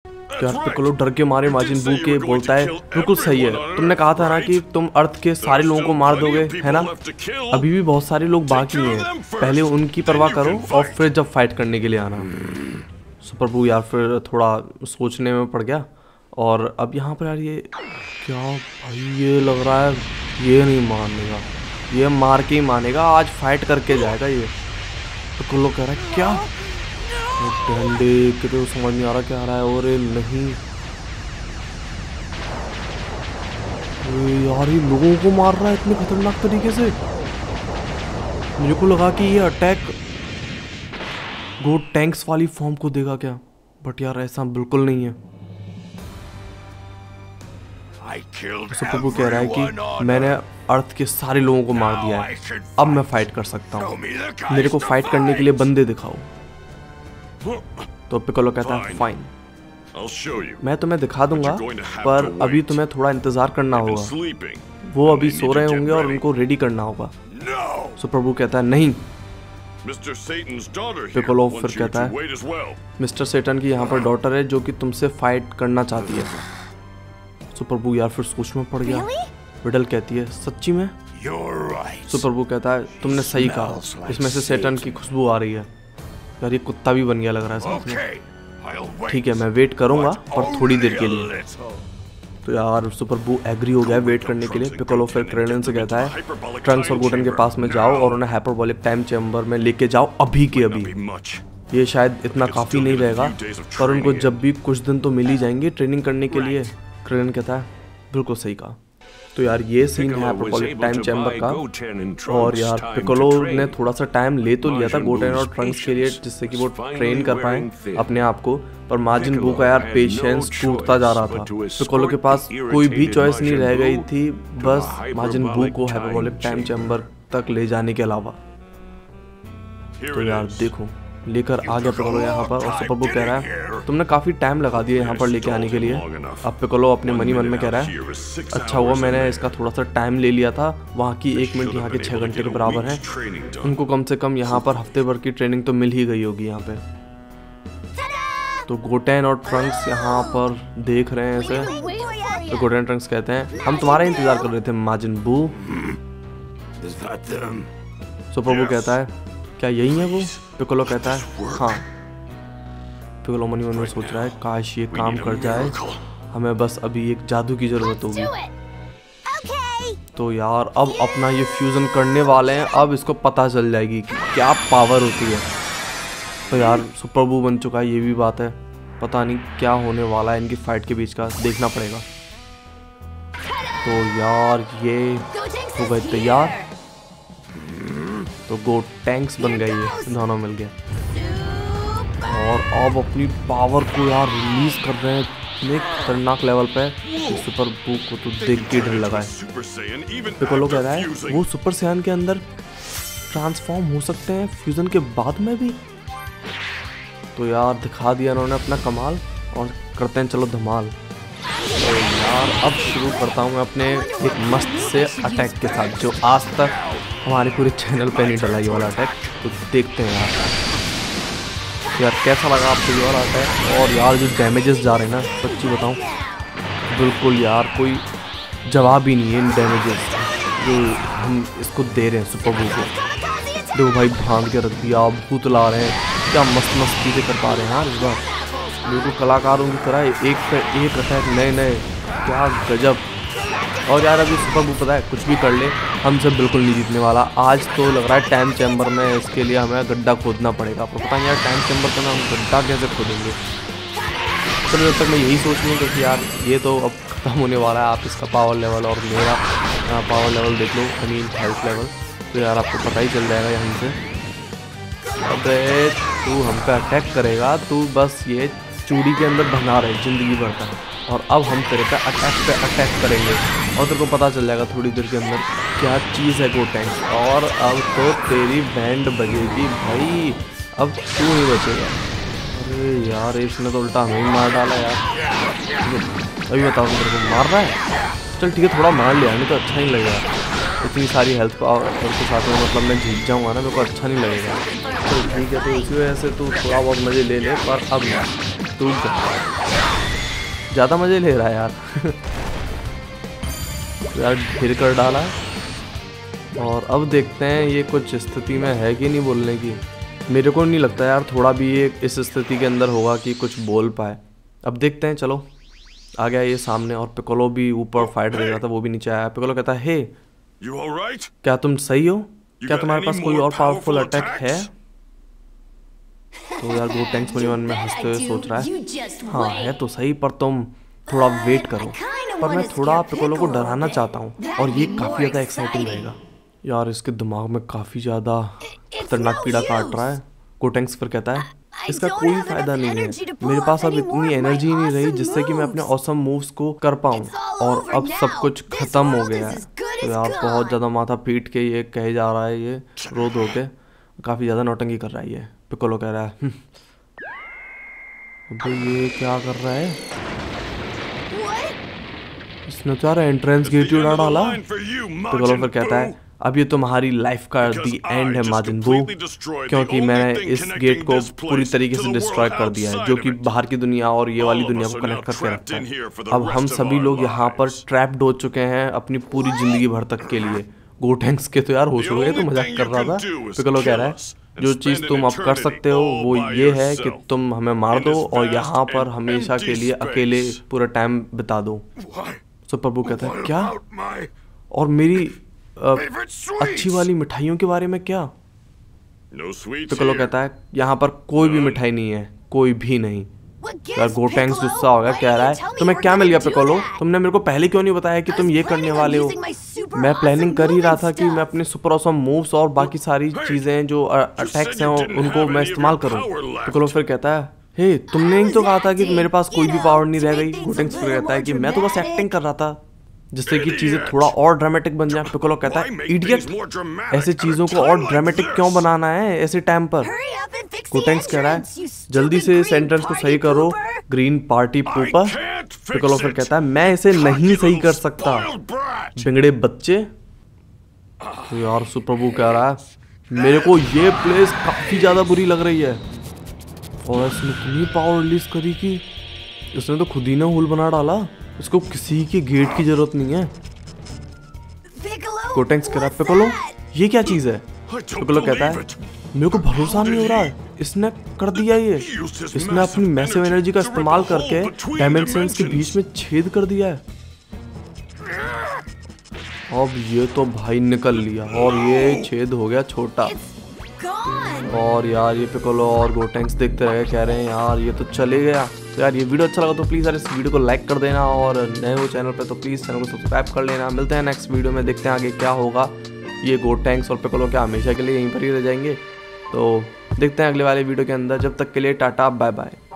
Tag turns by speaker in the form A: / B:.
A: तो यार पिकोलो डर के मारे माजिन बू के बोलता है बिल्कुल सही है, तुमने कहा था ना कि तुम अर्थ के सारे लोगों को मार दोगे, है ना? अभी भी बहुत सारे लोग बाकी हैं, पहले उनकी परवाह करो और फिर जब फाइट करने के लिए आना। सुपर बू यार फिर थोड़ा सोचने में पड़ गया। और अब यहाँ पर यार ये क्या भाई, ये लग रहा है ये नहीं मानेगा, ये मार के ही मानेगा, आज फाइट करके जाएगा ये। पिकोलो कह रहा है क्या डंडे के, तो समझ नहीं आ रहा क्या आ रहा है। और नहीं यार ये लोगों को मार रहा है इतने खतरनाक तरीके से। मुझे को लगा कि ये अटैक गोट टैंक्स वाली फॉर्म को देगा क्या, बट यार ऐसा बिल्कुल नहीं है। सुपर बू कह रहा है कि मैंने अर्थ के सारे लोगों को मार दिया है, अब मैं फाइट कर सकता हूँ, मेरे को फाइट करने के लिए बंदे दिखाओ। तो पिकोलो कहता है फाइन, मैं तुम्हें दिखा दूंगा, पर अभी तुम्हें थोड़ा इंतजार करना होगा, वो अभी सो रहे होंगे और उनको रेडी करना होगा। सुपर बू कहता है नहीं। पिकोलो फिर कहता है मिस्टर सेटन की यहाँ पर डॉटर है जो कि तुमसे फाइट करना चाहती है। सुपर बू यार फिर सोच में पड़ गया। विडल कहती है सच्ची में? सुपर बू कहता है तुमने सही कहा, इसमें से सेटन की खुशबू आ रही है। यार ये कुत्ता भी बन गया लग रहा है साथ में। ठीक है मैं वेट करूंगा पर थोड़ी देर के लिए। तो यार सुपर बू एग्री हो गया वेट करने के लिए। पिकोलो फिर क्रेलन से कहता है ट्रंक्स और गोटन के पास में जाओ और उन्हें हाइपरबोलिक टाइम चैम्बर में लेके जाओ अभी के अभी। ये शायद इतना काफ़ी नहीं रहेगा, पर उनको जब भी कुछ दिन तो मिल ही जाएंगे ट्रेनिंग करने के लिए। क्रेलन कहता है बिल्कुल सही कहा। तो यार ये सीन है हाइपरबोलिक टाइम चैम्बर का। और यार पिकोलो ने थोड़ा सा टाइम ले तो लिया था गोटेन और ट्रंक्स के लिए, जिससे कि वो ट्रेन कर पाए अपने आप को, पर माजिन बू का यार पेशेंस टूटता जा रहा था। पिकोलो के पास कोई भी चॉइस नहीं रह गई थी बस माजिन बू को हाइपरबोलिक टाइम चैम्बर तक ले जाने के अलावा। तो यार देखो लेकर आ गया पिकोलो यहाँ पर। और सुपर बू कह रहा है तुमने काफ़ी टाइम लगा दिया यहाँ पर लेके आने के लिए। अब पिकोलो अपने मन ही मन में कह रहा है अच्छा हुआ मैंने इसका थोड़ा सा टाइम ले लिया था, वहाँ की 1 मिनट यहाँ के 6 घंटे के बराबर है। उनको कम से कम यहाँ पर हफ्ते भर की ट्रेनिंग तो मिल ही गई होगी यहाँ पे। तो गोटेन और ट्रंक्स यहाँ पर देख रहे हैं ऐसे। तो गोटेन ट्रंक्स कहते हैं हम तुम्हारा इंतजार कर रहे थे माजिन बू। सुपर बू कहता है क्या यही है वो? पिकोलो कहता है हाँ। पिकोलो मनी मन में सोच रहा है काश ये काम कर जाए, हमें बस अभी एक जादू की जरूरत होगी। तो यार अब अपना ये फ्यूजन करने वाले हैं, अब इसको पता चल जाएगी कि क्या पावर होती है। तो यार सुपर बू बन चुका है, ये भी बात है, पता नहीं क्या होने वाला है इनकी फाइट के बीच का, देखना पड़ेगा। तो यार ये हो गए तैयार। तो गोट टैंक्स बन गए ये दोनों मिल गए और अब अपनी पावर को यार रिलीज कर रहे हैं इतने खतरनाक लेवल पे। सुपर बू को तो देख के डर लगा है। पिकोलो कह रहा है वो सुपर सैयन के अंदर ट्रांसफॉर्म हो सकते हैं फ्यूजन के बाद में भी। तो यार दिखा दिया उन्होंने अपना कमाल और करते हैं चलो धमाल। तो यार अब शुरू करता हूँ मैं अपने एक मस्त से अटैक के साथ जो आज तक हमारे पूरे चैनल पे नहीं डला ये वाला अटैक। तो देखते हैं यार कैसा लगा आपको ये वाला अटैक। और यार जो डैमेजेस जा रहे हैं ना सच्ची बताऊँ बिल्कुल यार कोई जवाब ही नहीं है इन डैमेजेस जो हम इसको दे रहे हैं सुपर बू को। देखो भाई भांग के रख दिया, भूत ला रहे हैं, क्या मस्त मस्त चीज़ें कर पा रहे हैं यार इस बार बिल्कुल कलाकारों की तरह एक पे एक अटैक नए नए, क्या गजब। और यार अभी सुपर बू पता है कुछ भी कर ले हमसे बिल्कुल नहीं जीतने वाला। आज तो लग रहा है टाइम चैम्बर में इसके लिए हमें गड्ढा खोदना पड़ेगा। आपको पता नहीं यार टाइम चैम्बर को ना हम गड्ढा कैसे खोदेंगे। तो जब तक मैं यही सोच रही हूँ क्योंकि यार ये तो अब ख़त्म होने वाला है। आप इसका पावर लेवल और मेरा पावर लेवल देख लो, आई मीन हेल्थ लेवल, तो यार आपको पता ही चल जाएगा यहाँ से। अबे तू हम पे अटैक करेगा, तू बस ये चूड़ी के अंदर भंगा रहे ज़िंदगी भर का, और अब हम तेरे पे अटैक करेंगे और तेरे को पता चल जाएगा थोड़ी देर के अंदर क्या चीज़ है गोट टैंक्स। और अब तो तेरी बैंड बजेगी भाई, अब तू नहीं बचेगा। अरे यार इसने तो उल्टा हमें ही मार डाला यार। अभी बताओ मेरे को मार रहा है? चल ठीक है थोड़ा मार लिया, नहीं तो अच्छा नहीं लगेगा। इतनी सारी हेल्थ पावर के साथ में मतलब मैं जीत जाऊँगा ना, मेरे को अच्छा नहीं लगेगा। तो ठीक है तो इसी वजह से तू थोड़ा बहुत मज़े ले ले, पर अब तू ज़्यादा मज़े ले रहा है यार। यार ढेर कर डाला। और अब देखते हैं ये कुछ स्थिति में है कि नहीं बोलने की। मेरे को नहीं लगता यार थोड़ा भी ये इस स्थिति के अंदर होगा कि कुछ बोल पाए। अब देखते हैं, चलो। आ गया ये सामने और पिकोलो भी ऊपर फाइट दे रहा था, वो भी नीचे आया। पिकोलो कहता है, हे क्या तुम सही हो? क्या तुम्हारे पास कोई और पावरफुल अटैक है? तो यार गोटेंक्स मुनि मन में हंसते हुए सोच रहा है, हाँ है तो सही, पर तुम थोड़ा वेट करो। पर मैं थोड़ा पिकोलो को डराना चाहता हूँ और ये काफ़ी ज़्यादा एक्साइटिंग रहेगा। यार इसके दिमाग में काफ़ी ज़्यादा खतरनाक कीड़ा काट रहा है। गोटेंक्स फिर कहता है, इसका कोई फायदा नहीं है, मेरे पास अब इतनी एनर्जी नहीं रही जिससे कि मैं अपने ऑसम मूव्स को कर पाऊँ, और अब सब कुछ खत्म हो गया है। तो यार बहुत ज़्यादा माथा पीट के ये कहे जा रहा है, ये रो धो के काफ़ी ज़्यादा नौटंकी कर रहा है ये। पिकोलो कह रहा है, अबे ये क्या कर रहा है? इसने तो यार एंट्रेंस गेट ही उड़ा डाला। पिकोलो फिर कहता है, अब ये तुम्हारी लाइफ का दी एंड है माजिन बू, क्योंकि मैंने इस गेट को पूरी तरीके से डिस्ट्रॉय कर दिया है, जो कि बाहर की दुनिया और ये वाली दुनिया को कनेक्ट करके रखता है। अब हम सभी लोग यहाँ पर ट्रैप्ड हो चुके हैं अपनी पूरी जिंदगी भर तक के लिए। गोटेंक्स के तो यार होश हो गए, तो मजाक कर रहा था। पिकोलो कह रहा है, जो चीज़ तुम अब कर सकते हो वो ये है कि तुम हमें मार दो और यहाँ पर हमेशा के लिए अकेले पूरा टाइम बिता दो। सुपर बू कहता है, क्या? और मेरी अच्छी वाली मिठाइयों के बारे में क्या? पिकोलो कहता है, यहाँ पर कोई भी मिठाई नहीं है, कोई भी नहीं। यार गोटेंक्स गुस्सा हो गया, कह रहा है, तुम्हें क्या मिल गया पिकोलो? तुमने मेरे को पहले क्यों नहीं बताया कि तुम ये करने वाले हो? मैं प्लानिंग कर ही रहा था कि मैं अपने सुपर ऑसम मूव्स और बाकी सारी चीजें जो अटैक्स हैं उनको मैं इस्तेमाल करूं। पिकोलो फिर कहता है, हे तुमने ही तो कहा था कि मेरे पास कोई भी पावर नहीं रह गई। गोटेंक्स फिर कहता है कि मैं तो बस एक्टिंग कर रहा था जिससे कि चीजें थोड़ा और ड्रामेटिक बन जाए। पिकोलो कहता है, इडियट, ऐसे चीजों को और ड्रामेटिक क्यों बनाना है ऐसे टाइम पर? गोटेंक्स कह रहा है, जल्दी से सेंटेंस को सही करो, ग्रीन पार्टी पूपर। पिकोलो फिर कहता है, मैं इसे नहीं सही कर सकता, बिगड़े बच्चे। तो यार सुपर बू कह रहा है, मेरे को ये प्लेस काफी ज्यादा बुरी लग रही है। और इसने इतनी पावर रिलीज करी कि इसने तो खुद ही ने होल बना डाला, उसको किसी के गेट की जरूरत नहीं है। गोटेंक्स कह रहा है, पिकोलो ये क्या चीज है? पिकोलो कहता है, मेरे को भरोसा नहीं हो रहा है, इसने कर दिया ये। इसने अपनी मैसिव एनर्जी का इस्तेमाल करके डायमेंशंस के बीच में छेद कर दिया है। अब ये तो भाई निकल लिया और ये छेद हो गया छोटा। और यार ये पिकोलो और गोटेंक्स देखते रहे, कह रहे हैं यार ये तो चले गया। तो यार ये वीडियो अच्छा लगा तो प्लीज़ यार इस वीडियो को लाइक कर देना, और नए हो चैनल पे तो प्लीज़ चैनल को सब्सक्राइब कर लेना। मिलते हैं नेक्स्ट वीडियो में, देखते हैं आगे क्या होगा। ये गोटेंक्स और पिकोलो क्या हमेशा के लिए यहीं पर ही रह जाएंगे? तो देखते हैं अगले वाले वीडियो के अंदर। जब तक के लिए टाटा बाय बाय।